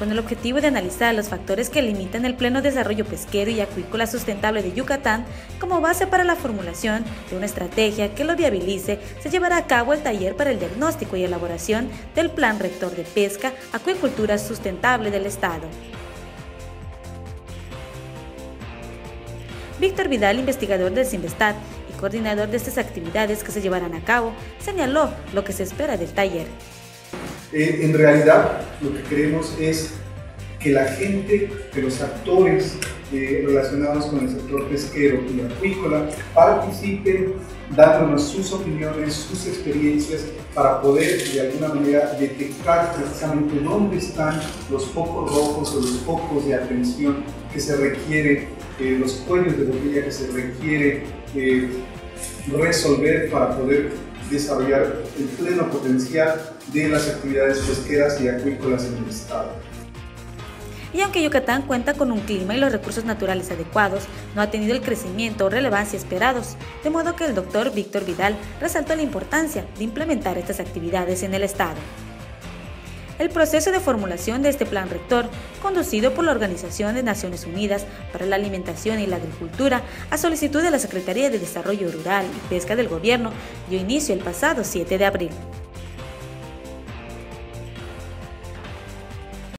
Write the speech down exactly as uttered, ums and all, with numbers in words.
con el objetivo de analizar los factores que limitan el pleno desarrollo pesquero y acuícola sustentable de Yucatán como base para la formulación de una estrategia que lo viabilice. Se llevará a cabo el taller para el diagnóstico y elaboración del Plan Rector de Pesca, Acuicultura Sustentable del Estado. Víctor Vidal, investigador del CIMVESTAT y coordinador de estas actividades que se llevarán a cabo, señaló lo que se espera del taller. Eh, en realidad, lo que queremos es que la gente, que los actores eh, relacionados con el sector pesquero y acuícola participen dándonos sus opiniones, sus experiencias, para poder de alguna manera detectar precisamente dónde están los focos rojos o los focos de atención que se requiere, eh, los cuellos de botella que se requiere eh, resolver para poder desarrollar el pleno potencial de las actividades pesqueras y acuícolas en el estado. Y aunque Yucatán cuenta con un clima y los recursos naturales adecuados, no ha tenido el crecimiento o relevancia esperados, de modo que el doctor Víctor Vidal resaltó la importancia de implementar estas actividades en el estado. El proceso de formulación de este plan rector, conducido por la Organización de Naciones Unidas para la Alimentación y la Agricultura, a solicitud de la Secretaría de Desarrollo Rural y Pesca del Gobierno, dio inicio el pasado siete de abril.